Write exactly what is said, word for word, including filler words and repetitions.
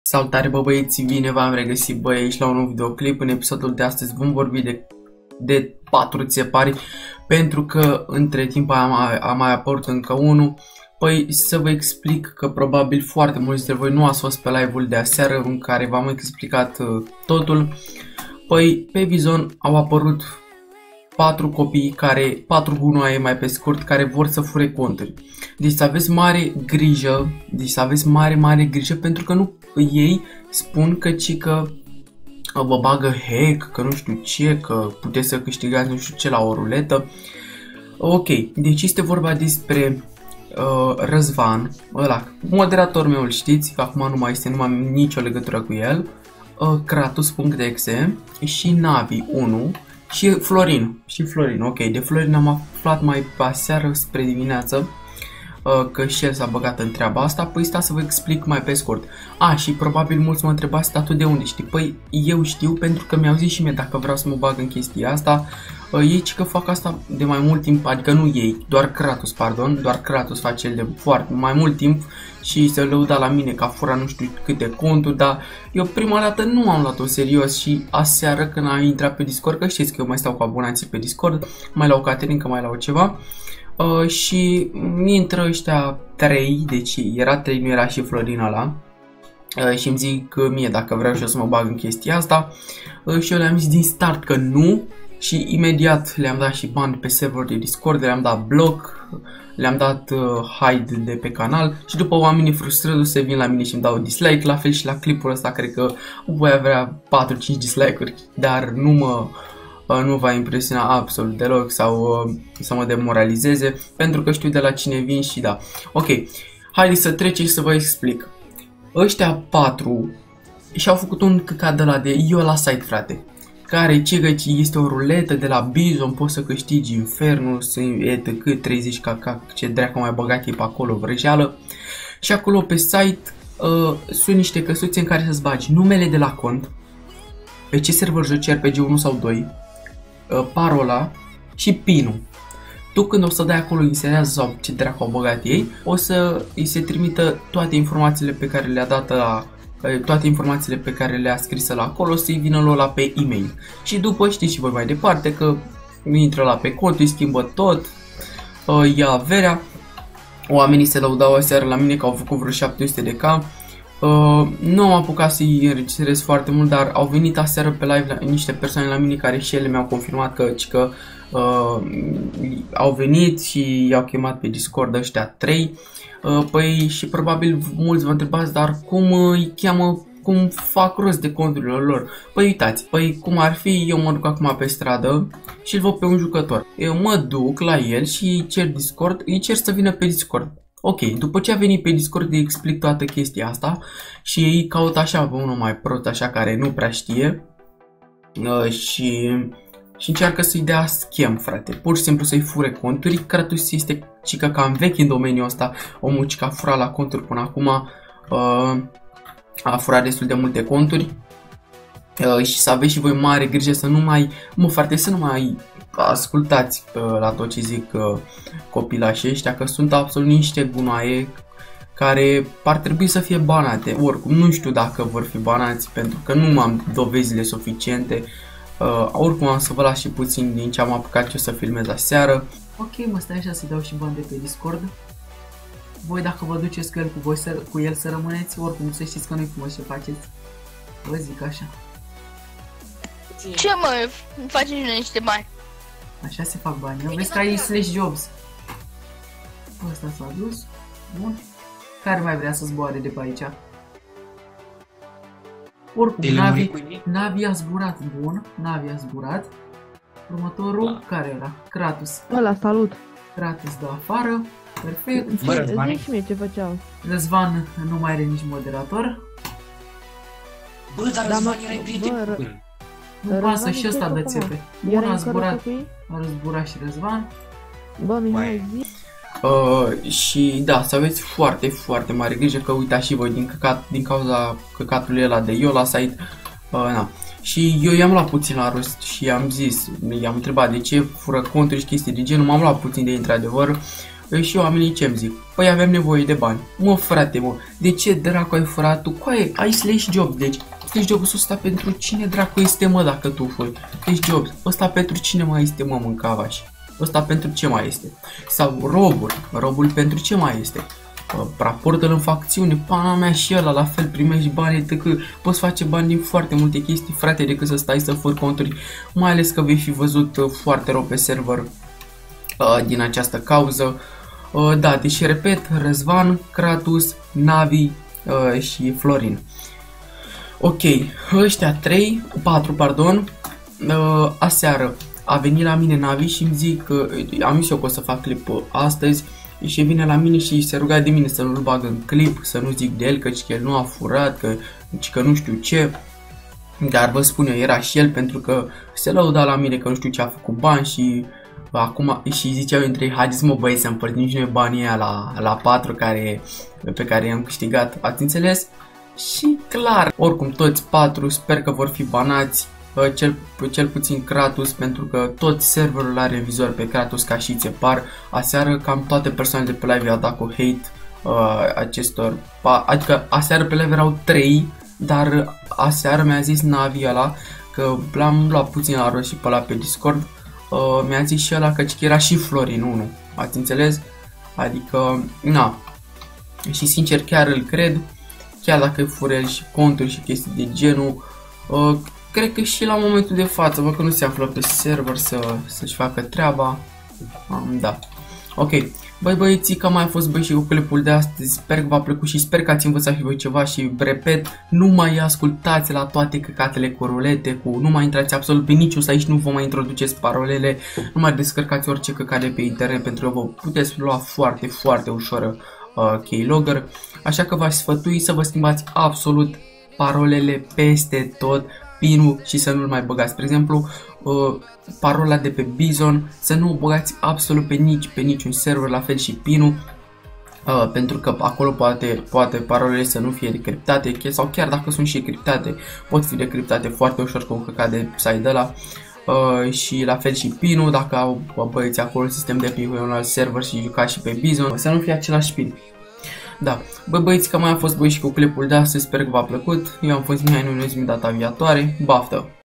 Salutare bă băieți, bine v-am regăsit bă aici la un nou videoclip. În episodul de astăzi vom vorbi de, de patru țepari, pentru că între timp a mai, a mai apărut încă unul. Păi să vă explic că probabil foarte mulți dintre voi nu ați fost pe live-ul de aseară în care v-am explicat uh, totul. Păi pe Bizon au apărut patru copii, care, patru gunoaie mai pe scurt, care vor să fure conturi. Deci să aveți mare grijă, deci să aveți mare, mare grijă, pentru că nu ei spun că ci că vă bagă hack, că nu știu ce, că puteți să câștigați nu știu ce la o ruletă. Ok, deci este vorba despre uh, Răzvan, ăla, moderator meu, îl știți, că acum nu mai este, nu am nicio legătură cu el, uh, Kratos punct exe și Navi unu. Și Florin, și Florin, ok, de Florin am aflat mai pe aseară spre dimineață că și el s-a băgat în treaba asta. Păi sta să vă explic mai pe scurt. A, și probabil mulți mă întrebați, dar tu de unde știi? Păi eu știu pentru că mi-au zis și mie dacă vreau să mă bag în chestia asta. Ei ci că fac asta de mai mult timp, adică nu ei, doar Kratos, pardon, doar Kratos face el de foarte mai mult timp și se lăuda la mine că a furat nu știu câte conturi, dar eu prima dată nu am luat-o serios și aseară când am intrat pe Discord, că știți că eu mai stau cu abonații pe Discord, mai la o Caterinca, mai la o ceva, uh, și intră ăștia trei, deci era trei, nu era și Florin ăla, uh, și îmi zic mie dacă vreau și eu să mă bag în chestia asta, uh, și eu le-am zis din start că nu. Și imediat le-am dat și bani pe server de Discord, le-am dat bloc, le-am dat uh, hide de pe canal și după oamenii frustrându-se vin la mine și îmi dau dislike, la fel și la clipul ăsta cred că voi avea patru cinci dislike-uri, dar nu mă, uh, nu va impresiona absolut deloc sau uh, să mă demoralizeze, pentru că știu de la cine vin și da. Ok, haideți să trecem și să vă explic. Ăștia patru și-au făcut un căcat de la de eu la site, frate, care ce că este o ruletă de la Bizon, poți să câștigi Infernul, etc, treizeci caca, ce dracu mai băgat e pe acolo, vrăjeală. Și acolo pe site uh, sunt niște căsuțe în care să-ți bagi numele de la cont, pe ce server joci, R P G unu sau doi, uh, parola și pinul. Tu când o să dai acolo inserează sau ce dracu au băgat ei, o să îi se trimită toate informațiile pe care le-a dat la toate informațiile pe care le-a scris la acolo, să-i vină lor la pe e-mail. Și după știți și voi mai departe că intră la pe cont, îi schimbă tot, ia averea. Oamenii se lăudau aseară la mine că au făcut vreo șapte sute de K. Nu am apucat să-i înregistrez foarte mult, dar au venit aseară pe live la, niște persoane la mine care și ele mi-au confirmat că, că uh, au venit și i-au chemat pe Discord ăștia trei. Păi și probabil mulți vă întrebați, dar cum îi cheamă, cum fac rost de conturile lor? Păi uitați, păi cum ar fi, eu mă duc acum pe stradă și îl văd pe un jucător. Eu mă duc la el și îi cer Discord, îi cer să vină pe Discord. Ok, după ce a venit pe Discord îi explic toată chestia asta și ei caută așa pe unul mai prost, așa care nu prea știe uh, și... și încearcă să-i dea schem, frate, pur și simplu să-i fure conturi. Kratos este cică cam vechi în domeniul ăsta, omul cică a furat la conturi până acum, uh, a furat destul de multe conturi, uh, și să aveți și voi mare grijă să nu mai, mă frate, să nu mai ascultați uh, la tot ce zic uh, copilașii ăștia, că sunt absolut niște gunoaie care ar trebui să fie banate. Oricum, nu știu dacă vor fi banați, pentru că nu am dovezile suficiente. Uh, oricum am să vă las și puțin din ce am apucat eu să filmez aseară. Ok, mă stai așa să dau și bani de pe Discord. Voi dacă vă duceți cu el, cu, voi să, cu el să rămâneți, oricum să știți că nu-i frumos ce faceți. Vă zic așa. Ce mă, faceți niște bani? Așa se fac bani, nu? Vezi că ai slash jobs. Ăsta s-a dus. Bun. Care mai vrea să zboare de pe aici? Oricum, Navi, Navi a zburat, bun, Navi a zburat. Următorul, da. Care era? Kratos. Ăla, salut. Kratos de afară, perfect. Bă, Răzvan, și mie ce făceau. Răzvan nu mai are nici moderator. Bă, dar Răzvan era prieten. Nu pasă și ăsta de țepe. Bun, a zburat, a zburat și Răzvan. Bă, Mihai, zi. Uh, și da, să aveți foarte, foarte mare grijă că uitați și voi din, căcat, din cauza căcatului ăla de eu la site, uh, na. Și eu i-am luat puțin la rost și i-am zis, i-am întrebat de ce fură conturi și chestii de genul, m-am luat puțin de într-adevăr, Și oamenii ce-mi zic? Păi avem nevoie de bani. Mă, frate, mă, de ce dracu ai furat tu? Coaie, ai slash job, deci slash job-ul ăsta pentru cine dracu este, mă, dacă tu furi? Slash job, ăsta pentru cine mai este, mă, mâncavaș? Ăsta pentru ce mai este? Sau robul, robul pentru ce mai este? Raportă-l în facțiune, pana mea, și ăla la fel primești bani, că poți face bani din foarte multe chestii, frate, decât să stai să furi conturi, mai ales că vei fi văzut foarte rău pe server uh, din această cauză. Uh, da, deci repet, Răzvan, Kratos, Navi uh, și Florin. Ok, ăștia trei, patru, pardon, uh, aseară a venit la mine Navi și îmi zic că uh, am zis eu că o să fac clip uh, astăzi. Și vine la mine și se ruga de mine să nu-l bag în clip, să nu zic de el, că el nu a furat, că, că nu știu ce. Dar vă spun eu, era și el, pentru că se lăuda la mine că nu știu ce a făcut bani și acum și ziceau între ei, haideți mă băieți să împărțim și noi banii aia la, la patru care, pe care i-am câștigat, ați înțeles? Și clar, oricum toți patru sper că vor fi banați. Cel, cel puțin Kratos, pentru că tot serverul are vizor pe Kratos ca și Țepar. Aseară cam toate persoanele de pe live i-au dat cu hate uh, acestor, adică aseară pe live erau trei, dar aseară mi-a zis Navi ăla, că l-am luat puțin la rost și pe ăla pe Discord, uh, mi-a zis și ăla că era și Florin unu, ați înțeles? Adică, na, și sincer chiar îl cred, chiar dacă fură și conturi și chestii de genul. uh, Cred că și la momentul de față, văd că nu se află pe server să, să-și facă treaba. Um, da. Ok. Băi băieții, că mai a fost băi și cu clipul de astăzi. Sper că v-a plăcut și sper că ați învățat și voi ceva și repet, nu mai ascultați la toate căcatele cu rulete, cu nu mai intrați absolut pe niciun site, aici nu vă mai introduceți parolele, nu mai descărcați orice căcate pe internet, pentru că vă puteți lua foarte, foarte ușor uh, keylogger. Așa că v-aș sfătui să vă schimbați absolut parolele peste tot, pinul, și să nu-l mai băgați. Spre exemplu, uh, parola de pe Bizon, să nu o băgați absolut pe, nici, pe niciun server, la fel și pinul, uh, pentru că acolo poate, poate parolele să nu fie decriptate, sau chiar dacă sunt și decriptate, pot fi decriptate foarte ușor cu un căcat de site ăla. Uh, și la fel și pinul, dacă au băieți acolo sistem de pin pe un alt server și jucați și pe Bizon, să nu fie același pin. Da, bă băieți, că mai am fost băi și cu clipul de astăzi, sper că v-a plăcut. Eu am fost Mihai, nu ne vedem data viitoare, baftă!